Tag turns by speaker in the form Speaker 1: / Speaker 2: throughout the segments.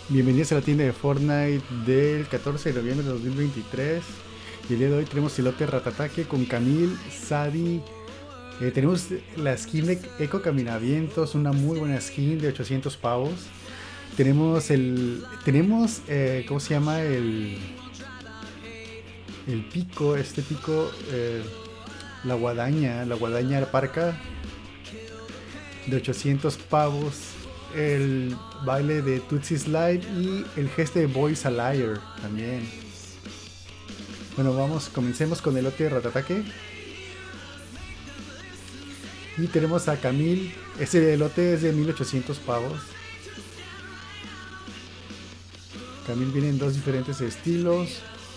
Speaker 1: Bienvenidos a la tienda de Fortnite del 14 de noviembre de 2023. Y el día de hoy tenemos elote ratataque con Camille, Sadi. Tenemos la skin de Eco Caminavientos, una muy buena skin de 800 pavos. Tenemos ¿cómo se llama? El pico, este pico, la guadaña parca de 800 pavos. El baile de Tootsie Slide y el gesto de Boys a Liar también. Bueno, comencemos con el elote de ratataque. Y tenemos a Camille. Ese elote es de 1800 pavos. Camille viene en dos diferentes estilos.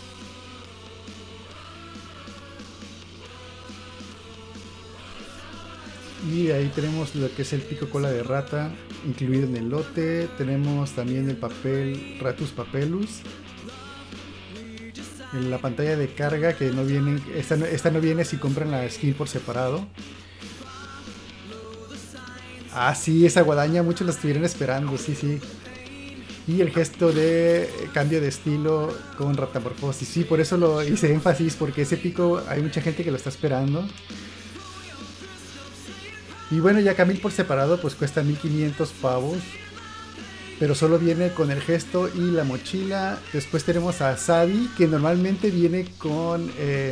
Speaker 1: Y ahí tenemos lo que es el pico cola de rata incluido en el lote. Tenemos también el papel Ratus Papelus. En la pantalla de carga que no viene, esta no viene si compran la skin por separado. Ah, sí, esa guadaña muchos la estuvieron esperando, sí. Y el gesto de cambio de estilo con Ratamorfosis. Sí, por eso lo hice énfasis, porque ese pico hay mucha gente que lo está esperando. Y bueno, ya Camille por separado pues cuesta 1500 pavos. Pero solo viene con el gesto y la mochila. Después tenemos a Sadi, que normalmente viene con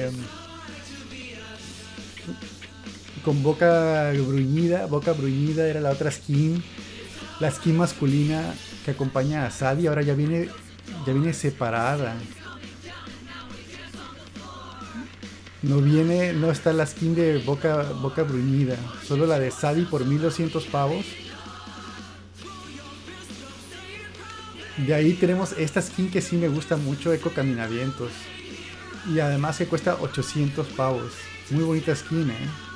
Speaker 1: boca bruñida. Boca bruñida era la otra skin. La skin masculina que acompaña a Sadi. Ahora ya viene separada. No está la skin de boca bruñida. Solo la de Sadi por 1200 pavos. De ahí tenemos esta skin que sí me gusta mucho, Eco Caminavientos. Y además que cuesta 800 pavos. Muy bonita skin,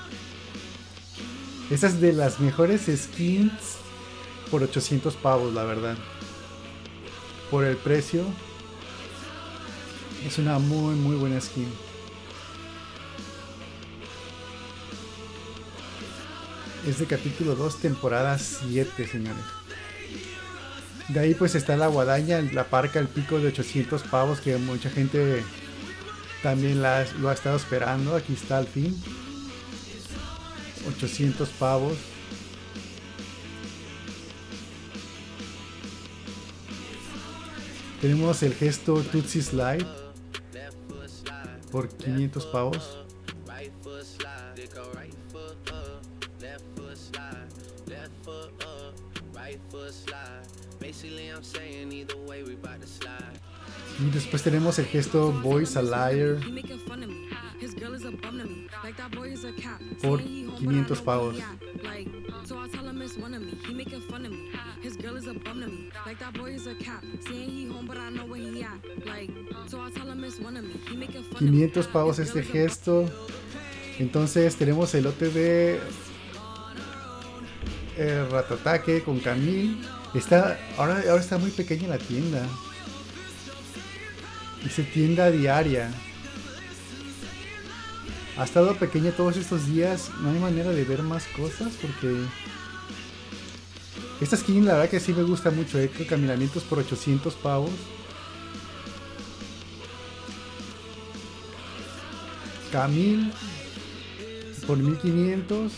Speaker 1: Esta es de las mejores skins por 800 pavos, la verdad. Por el precio. Es una muy buena skin. Es de capítulo 2, temporada 7, señores. De ahí pues está la guadaña, la parca, el pico de 800 pavos que mucha gente también lo ha estado esperando. Aquí está al fin. 800 pavos. Tenemos el gesto Tootsie Slide por 500 pavos. Y después tenemos el gesto Boys a Liar por 500 pavos. $500 este gesto. Entonces tenemos el lote de ratataque con Camille. Ahora está muy pequeña la tienda. Dice tienda diaria. Ha estado pequeña todos estos días. No hay manera de ver más cosas porque esta skin la verdad que sí me gusta mucho. Caminamientos por 800 pavos. Camille por 1500.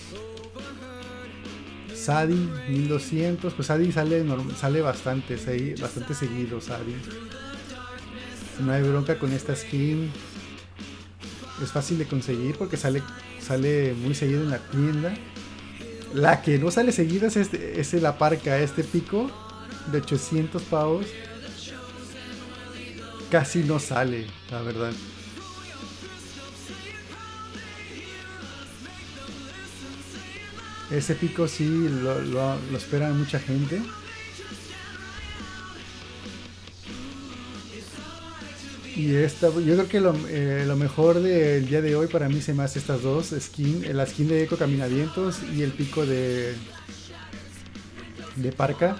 Speaker 1: Sadi 1200. Pues Sadi sale bastante seguido. Sadi. No hay bronca con esta skin. Es fácil de conseguir porque sale muy seguido en la tienda. La que no sale seguida es la parca, este pico de 800 pavos. Casi no sale, la verdad. Ese pico sí lo espera mucha gente. Y yo creo que lo mejor del día de hoy para mí se me hace estas dos skins. La skin de Eco Caminavientos y el pico de parca.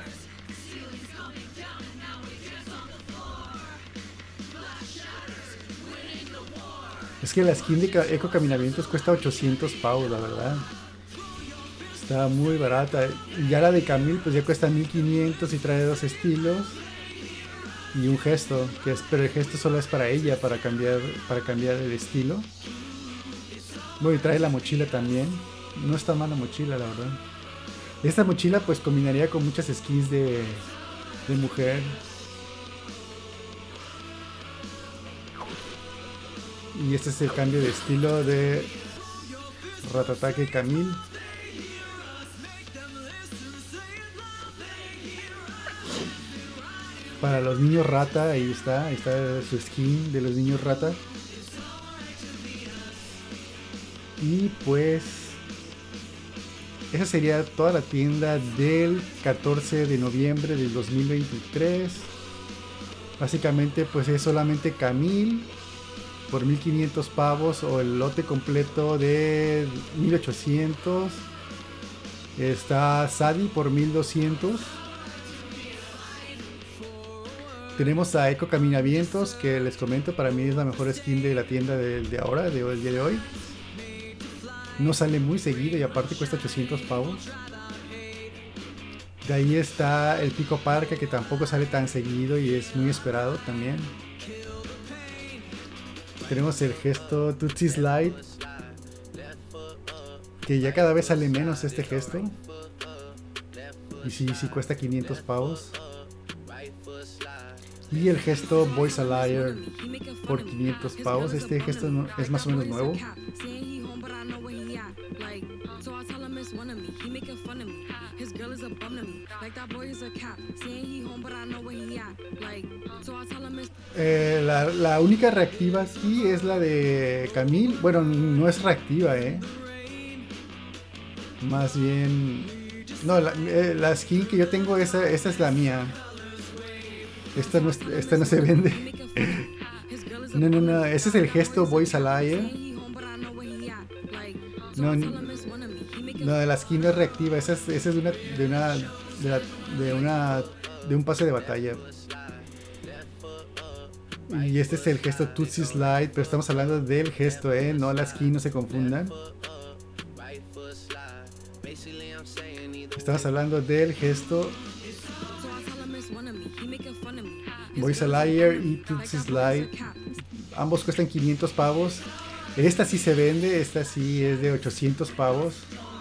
Speaker 1: Es que la skin de Eco Caminavientos cuesta 800 pavos, la verdad. Está muy barata. Y ya la de Camille pues ya cuesta 1500 y trae dos estilos. y un gesto, pero el gesto solo es para ella, para cambiar el estilo. Bueno, y trae la mochila también. No está mal la mochila, la verdad. Esta mochila pues combinaría con muchas skins de mujer. Y este es el cambio de estilo de Ratatouille Camille. Para los niños rata, ahí está su skin de los niños rata. Y pues esa sería toda la tienda del 14 de noviembre del 2023. Básicamente pues es solamente Camille por 1500 pavos o el lote completo de 1800. Está Sadie por 1200. Tenemos a Echo Caminavientos, que les comento, para mí es la mejor skin de la tienda de ahora, del día de hoy. No sale muy seguido y aparte cuesta 800 pavos. De ahí está el Pico Parca, que tampoco sale tan seguido y es muy esperado también. Tenemos el gesto Tootsie Slide, que ya cada vez sale menos este gesto. Y sí cuesta 500 pavos. Y el gesto Boys a Liar por 500 pavos. Este gesto es más o menos nuevo. La única reactiva aquí es la de Camille. Bueno, no es reactiva, más bien... No, la skin que yo tengo, esta es la mía. Esta no se vende. No, ese es el gesto Boys a Liar. No, la skin no es reactiva. Esa es de un pase de batalla. Y este es el gesto Tootsie Slide, pero estamos hablando del gesto, no la skin, no se confundan. Estamos hablando del gesto Boys a Liar y Tootsie Slide. Ambos cuestan 500 pavos. Esta sí se vende, esta sí es de 800 pavos.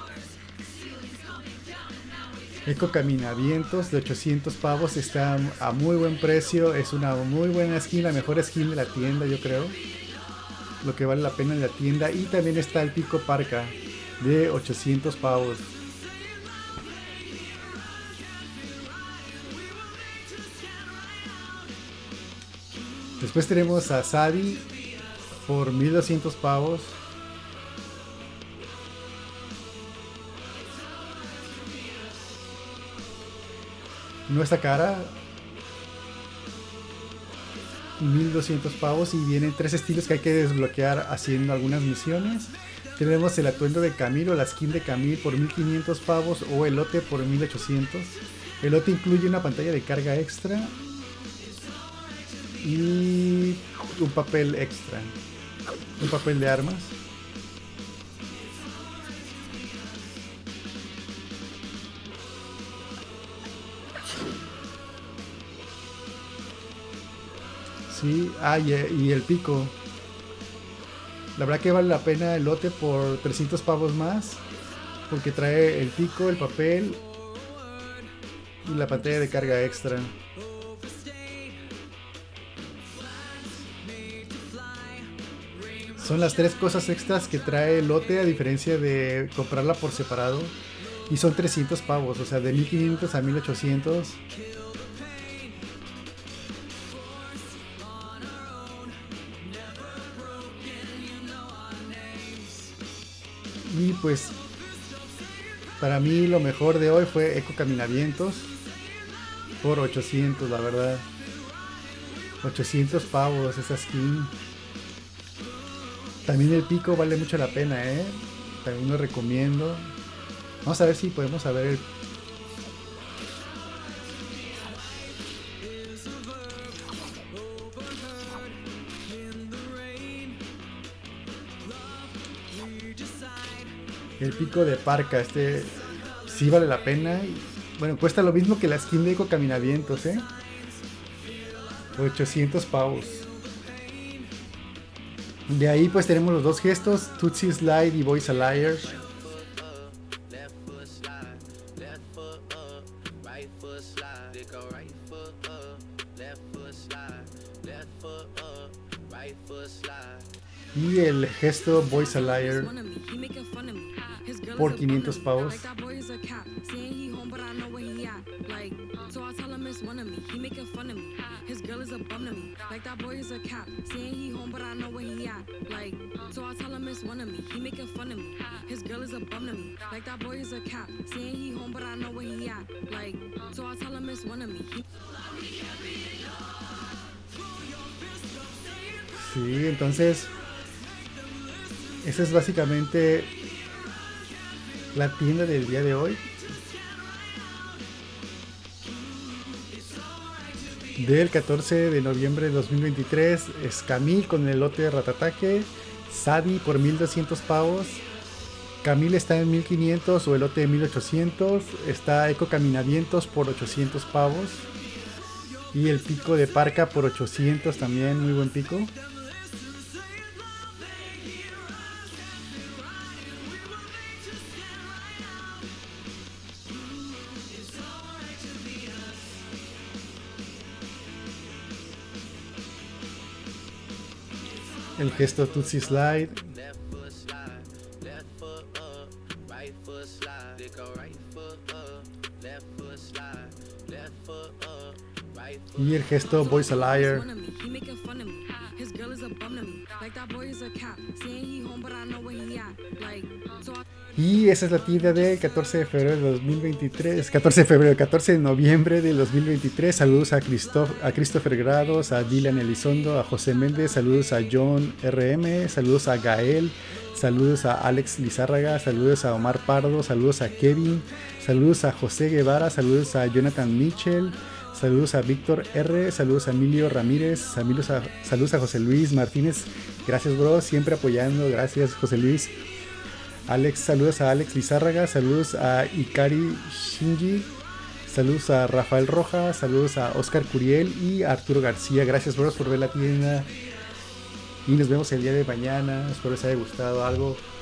Speaker 1: Eco Caminavientos de 800 pavos, está a muy buen precio, es una muy buena skin, la mejor skin de la tienda, yo creo. Lo que vale la pena en la tienda. Y también está el Pico Parca de 800 pavos. Después tenemos a Sadie por 1200 pavos. No está cara. 1200 pavos y vienen 3 estilos que hay que desbloquear haciendo algunas misiones. Tenemos el atuendo de Camille o la skin de Camille por 1500 pavos o el lote por 1800. El lote incluye una pantalla de carga extra y un papel extra, un papel de armas. Sí, y el pico. La verdad que vale la pena el lote por 300 pavos más, porque trae el pico, el papel y la pantalla de carga extra. Son las 3 cosas extras que trae el lote, a diferencia de comprarla por separado. Y son 300 pavos, o sea, de 1500 a 1800. Y pues, para mí lo mejor de hoy fue Eco Caminavientos por 800, la verdad. 800 pavos esa skin. También el pico vale mucho la pena, también lo recomiendo. Vamos a ver si podemos saber el pico de Parca. Este sí vale la pena. Bueno, cuesta lo mismo que la skin de Eco Caminavientos, 800 pavos. De ahí pues tenemos los dos gestos, Tootsie Slide y Boys a Liar. Y el gesto Boys a Liar por 500 pavos. Sí, entonces esa es básicamente la tienda del día de hoy. Del 14 de noviembre de 2023 es Camille con el lote de Ratatake, Sadi por 1200 pavos, Camille está en 1500 o el lote de 1800, está Eco Caminavientos por 800 pavos y el pico de Parca por 800 también, muy buen pico. El gesto Tootsie Slide. Y el gesto Boys a Liar. Y esa es la tienda del 14 de febrero de 2023. 14 de noviembre del 2023. Saludos a Christopher Grados, a Dylan Elizondo, a José Méndez. Saludos a John RM. Saludos a Gael. Saludos a Alex Lizárraga. Saludos a Omar Pardo. Saludos a Kevin. Saludos a José Guevara. Saludos a Jonathan Mitchell. Saludos a Víctor R. Saludos a Emilio Ramírez. Saludos a José Luis Martínez. Gracias, bro. Siempre apoyando. Gracias, José Luis. Saludos a Alex Lizárraga, saludos a Ikari Shinji, saludos a Rafael Rojas, saludos a Oscar Curiel y a Arturo García. Gracias, bros, por ver la tienda y nos vemos el día de mañana. Espero les haya gustado algo.